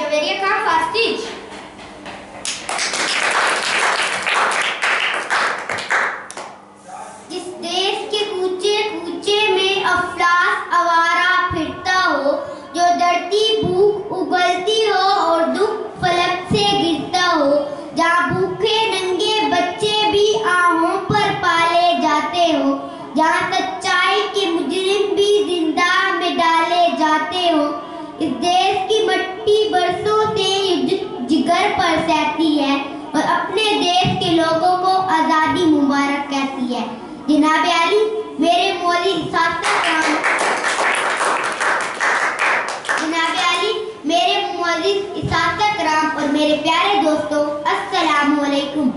Javeria Khan Fastage. जिस देश के कूचे कूचे में अफलास आवारा फिरता हो, जो धरती भूख उगलती हो और दुख फलक से गिरता हो, जहाँ भूखे नंगे बच्चे भी आहों पर पाले जाते हो, जहाँ सच्चाई के मुजरिम भी जिंदा में डाले जाते हो, इस देश की मट्टी बरसों से जिगर पर सहती है और अपने देश के लोगों को आजादी मुबारक कहती है। जनाब अली, मेरे मौली साथी कराम, जनाब अली, मेरे मौली साथी कराम और मेरे प्यारे दोस्तों, अस्सलामु अलैकुम।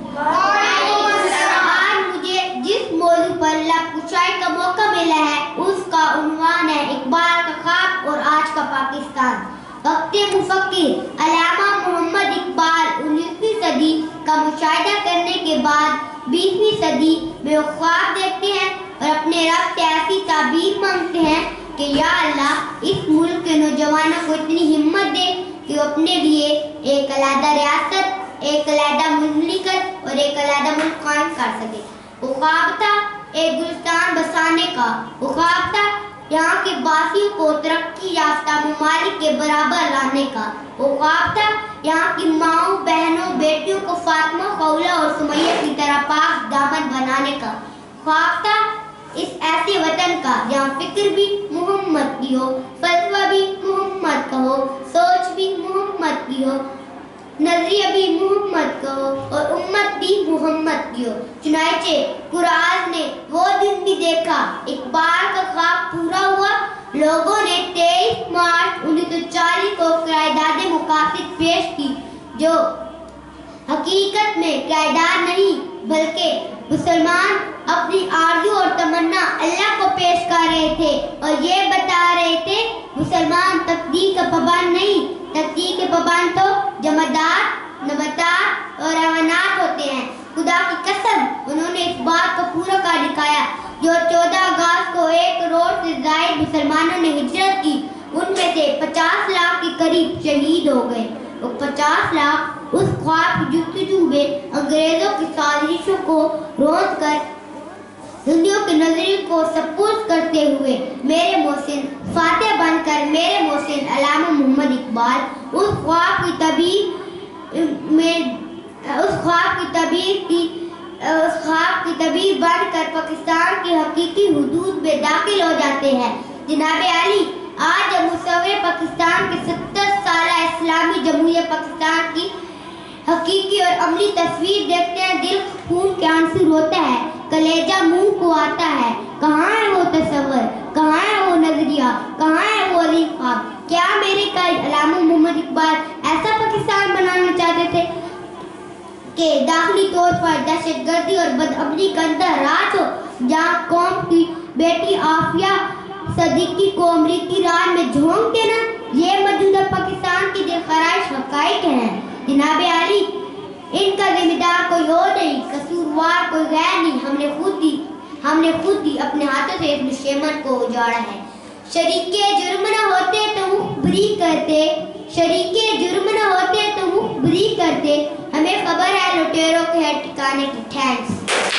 आज मुझे जिस मौजू पर लफ्ज़ का मौका मिला है उसका उन्वान है इकबाल का ख्वाब और आज का पाकिस्तान। वक्त मुफक्किर अल्लामा मोहम्मद इकबाल 19वीं सदी का मुशाहिदा करने के बाद 20वीं सदी में वो ख्वाब देखते हैं और अपने रब से ऐसी ताबीर मांगते हैं कि या अल्लाह, इस मुल्क के नौजवानों को इतनी हिम्मत दे कि वो अपने लिए एक अलहदा रियासत, एक अलहदा मुमलिकत और एक अलहदा मुल्क कायम कर सके। वो ख्वाब था एक गुलिस्तान बसाने का, वो ख्वाब था यहाँ के बासियों को तरक्की याफ्ता ममालिक के बराबर लाने का, वो ख्वाब था यहाँ की माओं बहनों बेटियों को फातिमा, खौला और सुमैया की तरह पाक दामन बनाने का, ख्वाब था इस ऐसे वतन का जहाँ फिक्र भी मोहम्मद की हो, फतवा भी मोहम्मद का हो, सोच भी मोहम्मद की हो, नजरिया भी मोहम्मद का हो और उम्मत भी मोहम्मद की हो। चुनांचे कुरान ने वो दिन भी देखा, इकबाल का ख्वाब पूरा हुआ। लोगों ने 23 मार्च 1940 को क़यादात मुकासिद पेश की, जो हकीकत में क़यादात नहीं बल्कि मुसलमान अपनी आरज़ू और तमन्ना अल्लाह को पेश कर रहे थे और ये बता रहे थे मुसलमान तकदीर का पाबंद नहीं, तकदीर के पाबंद तो जमादात, नबातात और हैवानात होते हैं। खुदा की कसम, उन्होंने इस बात को पूरा कर दिखाया। जो 14 अगस्त को 1 करोड़ से ज़ायद मुसलमानों ने हिजरत की, उनमें से 50 लाख के करीब शहीद हो गए और 50 लाख उस ख्वाब की जुस्तजू में अंग्रेजों की साजिशों को रोक कर दुनिया के नजरिए को सपुर्द करते हुए मेरे मोहसिन फातेह बनकर मेरे मोहसिन अल्लामा मोहम्मद इकबाल उस ख्वाब की तबीर बनकर पाकिस्तान की हकीकी हुदूद में दाखिल हो जाते हैं। जनाब अली, आज हम मुसव्विर पाकिस्तान के 70 साला इस्लामी जमहूरियत पाकिस्तान की हकीकी और अमली तस्वीर देखते हैं, दिल खून के आंसू रोता है, कलेजा मुंह को आता है। कहाँ है वो तस्वर, कहाँ है वो नजरिया, कहाँ है वो अली ख्वाब? क्या मेरे कायद अल्लामा मोहम्मद इकबाल ऐसा पाकिस्तान बनाना चाहते थे कि दाखिली तौर पर दहशतगर्दी और बदअमनी का अंदर राज हो, जहाँ कौम की बेटी आफिया सदीकी को अमरीकी राज में झोंक देना, ये मौजूदा पाकिस्तान की दिलखराश हकाइक हैं। जनाब अली, इनका जिम्मेदार कोई और नहीं, कसूरवार कोई गैर नहीं, हमने खुद ही अपने हाथों से इस मुशेमन को उजाड़ा है। शरीके जुर्म न होते तो मुखबरी करते, शरीके जुर्म न होते तो मुखबरी करते, हमें खबर है लुटेरों के ठिकाने की। थैंक्स।